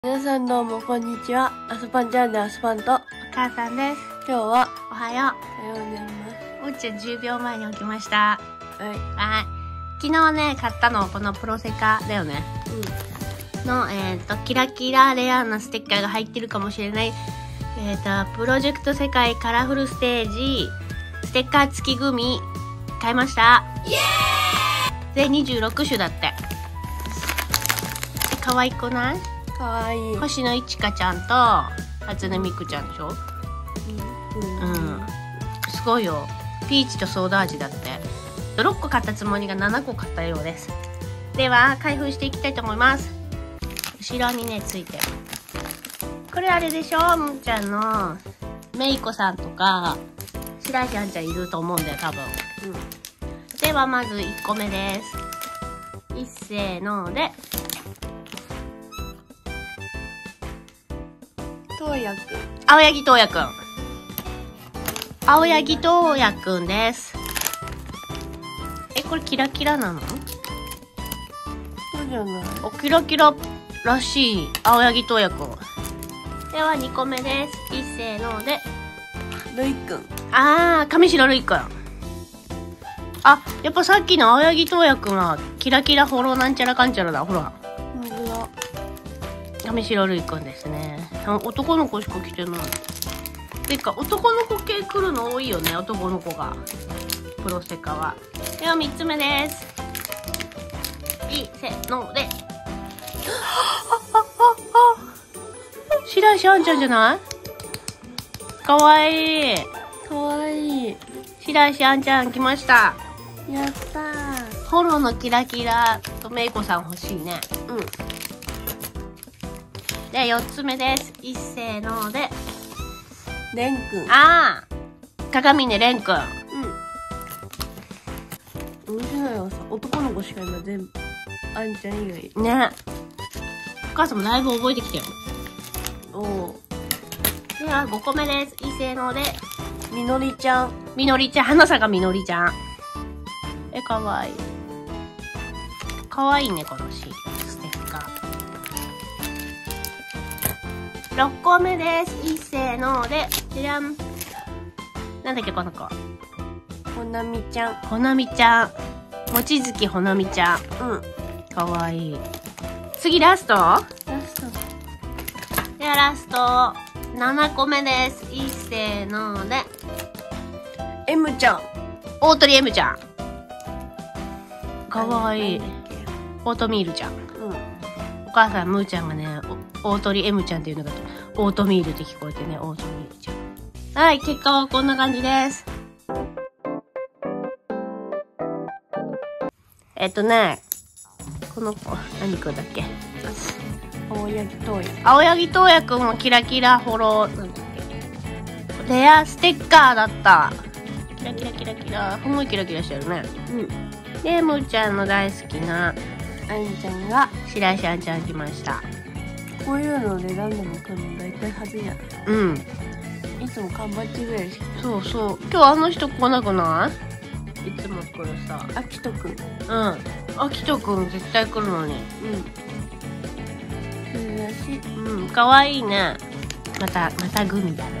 皆さんどうもこんにちは。アスパンちゃんでアスパンと、 お母さんです。 今日は、 おはよおはようございます。 う。おうちゃん10秒前に起きました。 はい。 はい。昨日ね、買ったの、このプロセカだよね。の、キラキラレアなステッカーが入ってるかもしれない。プロジェクト世界カラフルステージ、ステッカー付きグミ、買いました。イエーイで、26種だって。可愛くない？ かわいい。 星野いちかちゃんと、初音ミクちゃんでしょ？うん。すごいよ。ピーチとソーダ味だって。6個買ったつもりが7個買ったようです。では、開封していきたいと思います。後ろにね、ついてる。これあれでしょ？むーちゃんの、めいこさんとか、白石あんちゃんいると思うんだよ、多分。では、まず1個目です。いっせーので、 とうやくん。 青柳とうやくん。青柳とうやくんです。これキラキラなの？ そうじゃない？ お、キラキラらしい。青柳とうやくん。では2個目です。いっせーので。 るいくん。 上白るいくん。あ、やっぱさっきの青柳とうやくんは、キラキラホロなんちゃらかんちゃらだ。ほら。 ほんとだ。 上白るいくんですね。男の子しか来てない。てか、男の子系来るの多いよね、男の子が。プロセカは。では3つ目です。いっせーので。白石あんちゃんじゃない？かわいい。 かわいい。 白石あんちゃん来ました。 やったー。 ホロのキラキラとメイコさん欲しいね。で、4つ目です。いっせーので。 れんくん。 鏡ねれんくん。 面白いわさ。男の子しかいない。全部。あんちゃん以外。 ね。お母さんもだいぶ覚えてきたよ。 おー。 では、5個目です。いっせーので。 みのりちゃん。 みのりちゃん。花坂みのりちゃん。かわいい。かわいいね、このシール。ステッカー。6個目です。いっせーので。じゃん。なんだっけ、この子。 ほなみちゃん。 ほなみちゃん。もちづきほなみちゃん。かわいい。次、ラスト？ ラスト。 では、ラスト。7個目です。いっせーので。 M ちゃん。 大鳥 M ちゃん。かわいい。オートミールちゃん。お母さん、むーちゃんがね、大鳥 M ちゃんっていうのが、オートミールって聞こえてね、オートミールちゃん。はい、結果はこんな感じです。この子、何くんだっけ？ 青柳とうや。 青柳とうやくんもキラキラホロ、なんだっけ？レアステッカーだった。キラキラキラキラ。すごいキラキラしてるね。で、むーちゃんの大好きな、 あんちゃんが、 白石あんちゃん来ました。 こういうので何でも来るの大体はずじゃない？いつも缶バッジぐらいしか。 そうそう。今日あの人来なくない？いつも来るさ。 あきとくん。 あきとくん絶対来るのに。 そうだし。 かわいいね。またグミだね。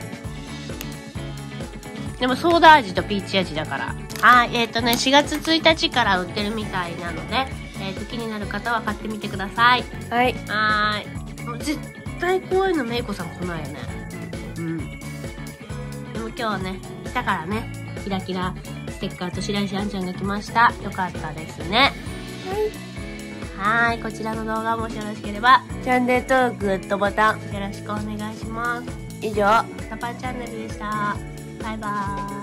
でもソーダ味とピーチ味だから。4月1日から売ってるみたいなので、気になる方は買ってみてください。 はい。 もう絶対こういうのめいこさん来ないよね。でも今日はね、来たからね、キラキラステッカーと白石あんちゃんが来ました。よかったですね。はい。こちらの動画もしよろしければ、 チャンネル登録、グッドボタン。 よろしくお願いします。 以上、 アスパンチャンネルでした。バイバーイ。